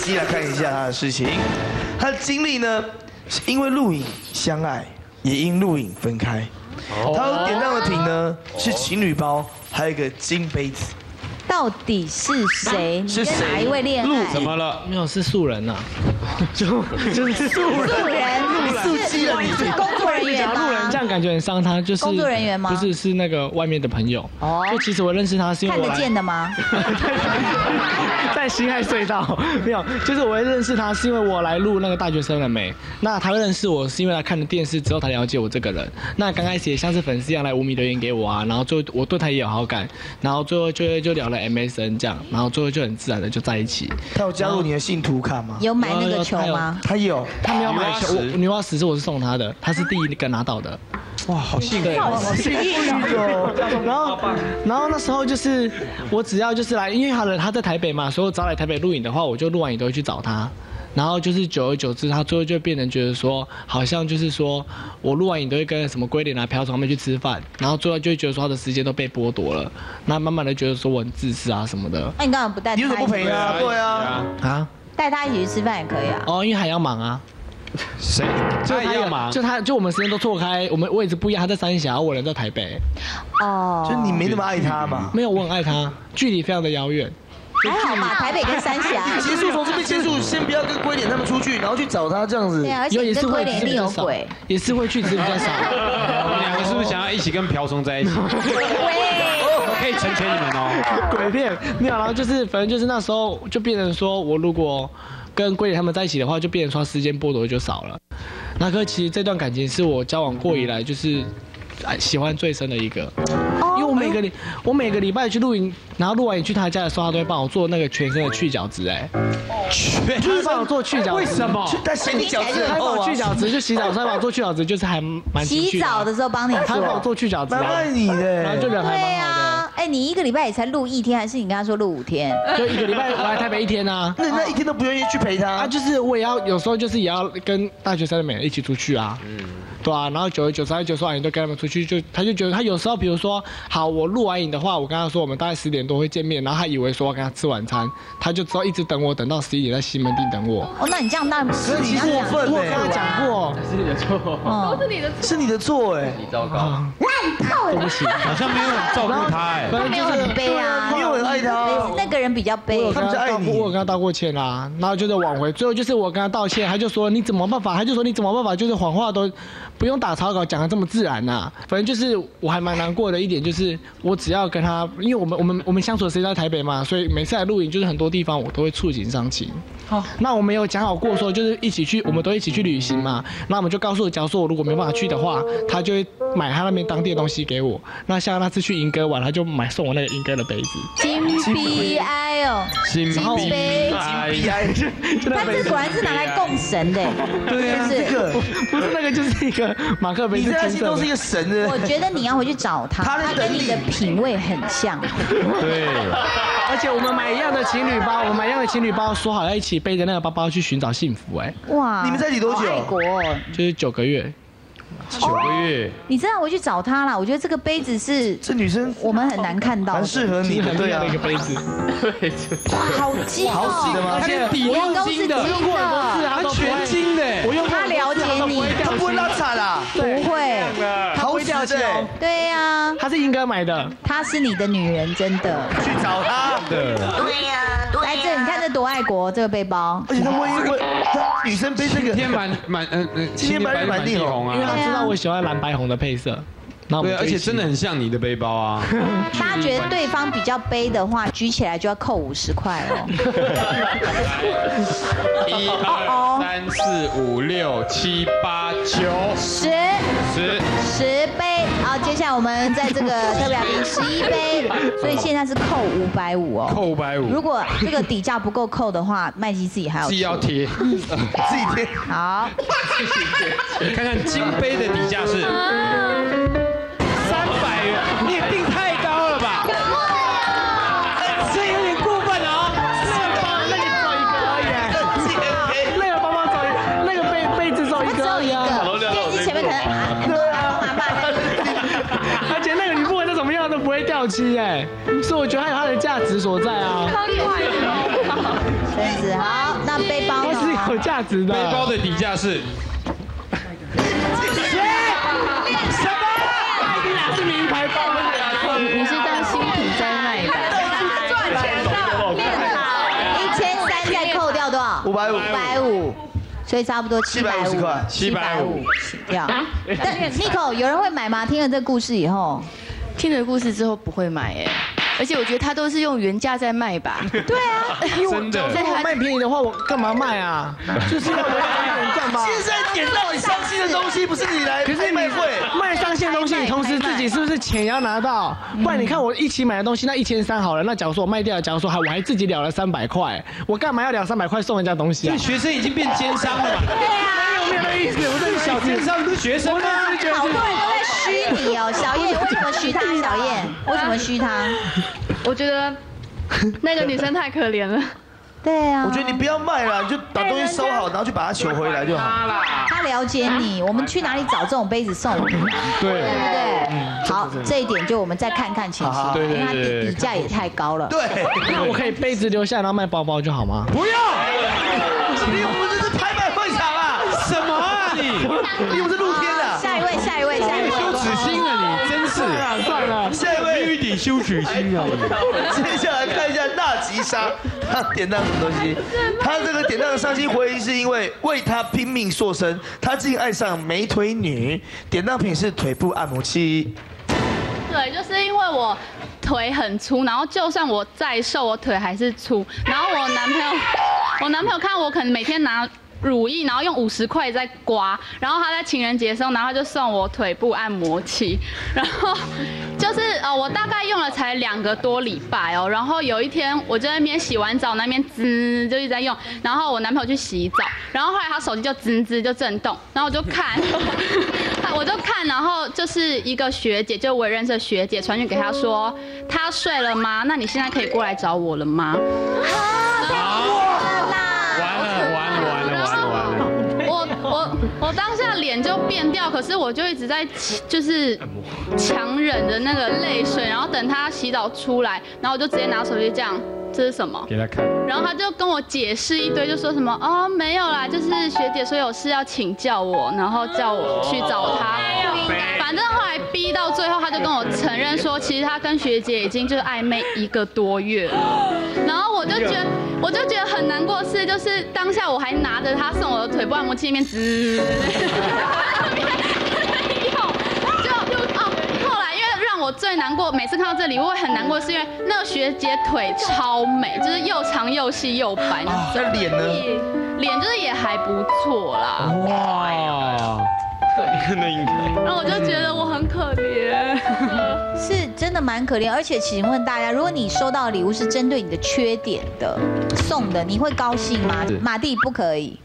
析来看一下他的事情。他的经历呢，是因为录影相爱，也因录影分开。他有典当的品呢是情侣包，还有一个金杯子。 到底是谁？ 是谁？ 你跟哪一位恋爱？ 怎么了？ 没有，是素人呐， 就是素人，素鸡了，你是工作人员吗？ 路人这样感觉很伤他，就是工作人员吗？ 不是，是那个外面的朋友。哦，就其实我认识他是因为看得见的吗？ 在辛亥隧道没有，就是我会认识他是因为我来录那个大学生了没？那他会认识我是因为他看了电视之后才了解我这个人。那刚开始也像是粉丝一样来5米留言给我啊，然后最后我对他也有好感，然后最后就聊了 MSN 这样，然后最后就很自然的就在一起。 他有加入你的信徒卡吗？ 有买那个球吗？ 他有， 他没有买球，女娲石是我是送他的，他是第一个拿到的。 哇，好幸运， 好幸运哦！ 然后那时候就是我只要就是来，因为他在台北嘛，所以我只要来台北录影的话，我就录完影都会去找他。然后就是久而久之，他最后就变成觉得说，好像就是说我录完影都会跟什么龟苓啊、瓢虫他们去吃饭，然后最后就会觉得说他的时间都被剥夺了，那慢慢的觉得说我很自私啊什么的。 那你干嘛不带他？ 你为什么不陪他？对啊， 啊， 带他一起去吃饭也可以啊。 哦，因为还要忙啊。 谁？他也要忙， 就我们时间都错开，我们位置不一样，他在三峡，我人在台北。 哦， 就你没那么爱他嘛？ 没有，我很爱他，距离非常的遥远。 还好嘛，台北跟三峡。 结束从这边结束，先不要跟龟苓他们出去，然后去找他这样子。 对啊，而且跟龟苓一定有鬼。 也是会去，只是比较少。 你们两个是不是想要一起跟瓢虫在一起？我可以成全你们哦。 鬼片没有，然后就是反正就是那时候就变成说我如果跟龟苓他们在一起的话，就变成说时间剥夺就少了。那可其实这段感情是我交往过以来就是喜欢最深的一个，因为我每个礼拜去露营，然后录完影去他家的时候，他都会帮我做那个全身的去角质，就是帮我做去角质。 为什么？ 但身体角质他帮我去角质，就洗澡时候帮我做去角质，就是还蛮洗澡的时候帮你做， 他帮我做去角质， 蛮爱你的， 然后就人还蛮好的。 哎，你一个礼拜也才录1天，还是你跟他说录5天？ 就一个礼拜我来台北1天啊。 那1天都不愿意去陪他啊？就是我也要有时候就是也要跟大学生的美人一起出去啊。对啊，然后久而久之，他就说你都跟他们出去，他就觉得他有时候比如说好，我录完影的话，我跟他说我们大概10点多会见面，然后他以为说我跟他吃晚餐，他就只好一直等我，等到11点在西门町等我。 哦，那你这样那是你过分我跟他讲过， 是你的错， 都是你的错， 是你的错哎， 你糟糕。 对不起， 好像没有很照顾他哎， 他没有很悲啊， 没有很爱他， 那个人比较悲。 他比较爱你， 我有跟他道过歉啦，然后就是挽回，最后就是我跟他道歉，他就说你怎么办法？他就说你怎么办法？就是谎话都不用打草稿，讲得这么自然呐。反正就是我还蛮难过的一点，就是我只要跟他，因为我们相处的时间在台北嘛，所以每次来露营就是很多地方我都会触景伤情。那我们有讲好过说就是一起去，我们都一起去旅行嘛。那我们就告诉我，假如说我如果没办法去的话，他就会买他那边当地的东西给我。那像那次去莺歌玩，他就送我那个莺歌的杯子。 金币哀哦， 金杯，他这果然是拿来供神的。 对啊，这个不是那个，就是一个马克杯。 你在他心中是一个神的。 我觉得你要回去找他，他跟你的品味很像。 对， 而且我们买一样的情侣包，说好要一起背着那个包包去寻找幸福。哎， 哇， 你们在一起多久？ 爱国就是9个月。 9个月， 你真的回去找他啦？我觉得这个杯子是这女生我们很难看到， 蛮适合你的，对啊， 一个杯子， 哇，好金好洗的吗？ 而且我用都是金的， 它全金的， 我用他了解你， 他不会拉惨啦， 不会， 好洗的， 对呀， 他是应该买的， 她是你的女人，真的， 去找他的， 对呀，来这你看这多爱国，这个背包， 而且他女生背这个， 今天满地红啊， 因为他知道我喜欢蓝白红的配色。 对，而且真的很像你的背包啊！ 大家觉得对方比较背的话，举起来就要扣50块哦。 1、2、3、4、5、6、7、8、9、 10杯。好，接下来我们在这个特别来宾11杯，所以现在是扣550哦。 扣550。 如果这个底价不够扣的话，麦基自己还要自己要贴， 自己贴。 好， 看看金杯的底价是。300元，你也定太高了吧？这有点过分哦。 那个只有一个而已，那个包包只有那个杯子只有一个而已啊。 电机前面可能而且那个你不管它怎么样都不会掉漆哎，所以我觉得它有它的价值所在啊。 真是好，那有价值的。 背包的底价是。 什么？ 是名牌包。 你是当新品在卖的，赚钱的。1300再扣掉多少？550，所以差不多750 块 ，750掉。但 Nico 有人会买吗？听了这故事以后， 听了故事之后不会买哎。而且我觉得他都是用原价在卖吧？ 对啊， 真的。 如果卖便宜的话，我干嘛卖啊？就是要原价嘛。 现在点到你伤心的东西，不是你来，可是卖会卖伤心的东西，你同时自己是不是钱也要拿到？不然你看我一起买的东西，那1300好了，那假如说我卖掉了，假如说我还自己了了300块，我干嘛要200-300块送人家东西啊？ 学生已经变奸商了嘛？ 对啊， 没有那意思，我这是小奸商，你是学生吗？ 好多人都在虚你哦，小燕为什么虚他？小燕为什么虚他？ 我觉得那个女生太可怜了。 对啊， 我觉得你不要卖了，你就把东西收好，然后去把它求回来就好。 他了解你，我们去哪里找这种杯子送你？对不对？好，这一点就我们再看看情形，因为它底价也太高了。 对， 那我可以杯子留下，然后卖包包就好吗？ 不要，我们这是拍卖会场啊！ 什么啊你？ 你们是露天的。 下一位， 羞耻心啊你，真是。 算了， 下一位有一点羞耻心啊你。 接下来看一下纳吉莎，她典当什么东西？她这个典当的伤心回忆是因为为她拼命塑身，她竟爱上美腿女。典当品是腿部按摩器。 对，就是因为我腿很粗，然后就算我再瘦，我腿还是粗。然后我男朋友看我可能每天拿乳液，然后用50块在刮，然后他在情人节的时候，然后他就送我腿部按摩器，然后就是我大概用了才2个多礼拜哦，然后有一天我就在那边洗完澡，那边滋就一直在用，然后我男朋友去洗澡，然后后来他手机就滋滋就震动，然后我就看，然后就是一个学姐，就我也认识的学姐传讯给他说，他睡了吗？那你现在可以过来找我了吗？我当下脸就变掉，可是我就一直在就是强忍着那个泪水，然后等他洗澡出来，然后我就直接拿手机这样，这是什么？ 给他看。 然后他就跟我解释一堆，就说什么哦没有啦，就是学姐说有事要请教我，然后叫我去找他。反正后来逼到最后，他就跟我承认说，其实他跟学姐已经就是暧昧1个多月了。然后我就觉得很难过的是，就是当下我还拿着他送我的腿部按摩器，那边滋，后来因为让我最难过，每次看到这里我会很难过，是因为那个学姐腿超美，就是又长又细又白。 那脸呢？ 脸就是也还不错啦。 哇，那应该。 然后我就觉得我很可怜。 是真的蛮可怜，而且请问大家，如果你收到的礼物是针对你的缺点的送的，你会高兴吗？马蒂不可以，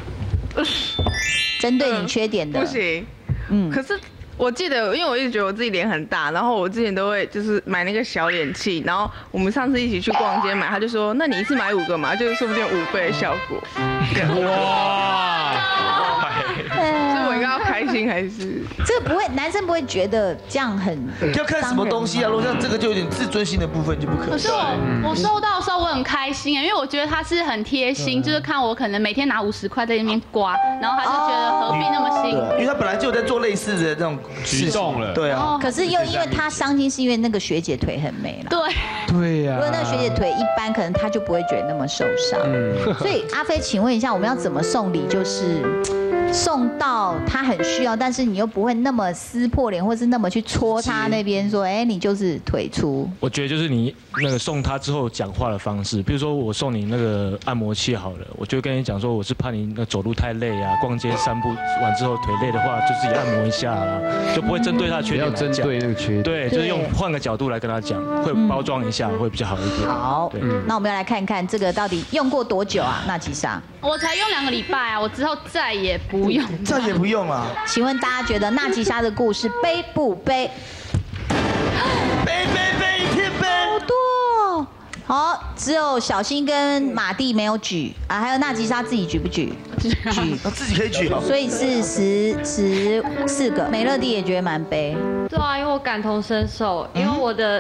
针对你缺点的不行。可是我记得，因为我一直觉得我自己脸很大，然后我之前都会就是买那个小脸器，然后我们上次一起去逛街买，他就说，那你一次买5个嘛，就是说不定有5倍的效果。 哇！ 所以我应该要开心还是？ 这个不会，男生不会觉得这样很要看什么东西啊？如果像这个就有点自尊心的部分就不可以。 可是我收到的时候我很开心因为我觉得他是很贴心，就是看我可能每天拿50块在那边刮，然后他就觉得何必那么辛苦， 因为他本来就有在做类似的这种举动了。 对啊。 可是又因为他伤心，是因为那个学姐腿很美了。 对呀。 如果那个学姐腿一般，可能他就不会觉得那么受伤。所以阿飞，请问一下，我们要怎么送礼？就是送到他很需要，但是你又不会那么撕破脸，或是那么去戳他那边说，哎，你就是腿粗。 我觉得就是你那个送他之后讲话的方式，比如说我送你那个按摩器好了，我就跟你讲说，我是怕你那走路太累啊，逛街散步完之后腿累的话，就自己按摩一下啊，就不会针对他的缺点来讲。 不要针对那个缺点。 对，就是换个角度来跟他讲，会包装一下会比较好一点。 好，那我们要来看看这个到底用过多久啊？纳吉莎， 我才用2个礼拜啊，我之后再也不用。 再也不用啊？ 请问大家觉得纳吉莎的故事背不背？ 背，一天背。 好多。好，只有小新跟马蒂没有举啊，还有纳吉莎自己举不举？举， 自己可以举哦。 所以是14个。美乐蒂也觉得蛮悲。 对啊，因为我感同身受，因为我的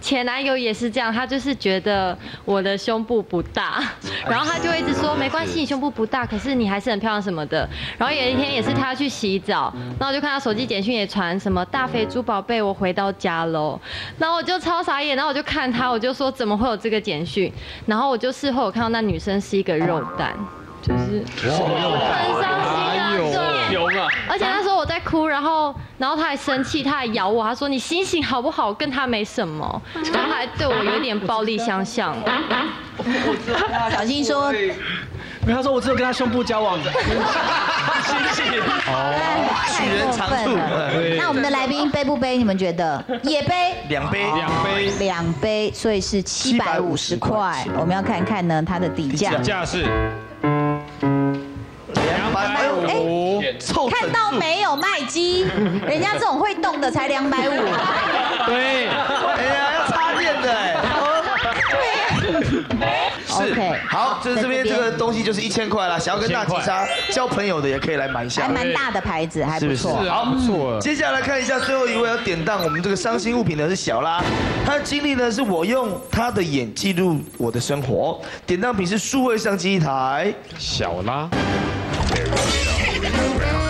前男友也是这样，他就是觉得我的胸部不大，然后他就会一直说没关系，你胸部不大，可是你还是很漂亮什么的。然后有一天也是他去洗澡，然后我就看他手机简讯也传什么大肥猪宝贝，我回到家喽。然后我就超傻眼，然后我就看他，我就说怎么会有这个简讯？然后我就事后有看到那女生是一个肉蛋。就是很伤心啊，对，而且那时候我在哭，然后他还生气，他还咬我，他说你醒醒好不好？跟他没什么，然后还对我有点暴力相向。 小新说。 没有，他说我只有跟他胸部交往的。 取人长处。 那我们的来宾背不背？你们觉得？也背。2杯，所以是750块。我们要看看呢，它的底价。 底价是 250。 看到没有，麦基？人家这种会动的才250。 对。 哎呀，要插电的哎。是，好，就是这边这个东西就是1000块啦。想要跟大吉莎交朋友的也可以来买一下， 还蛮大的牌子，还不错。 好，不错。接下来看一下最后一位要典当我们这个伤心物品的是小拉，他的经历呢是我用他的眼记录我的生活，典当品是数位相机1台。 小拉。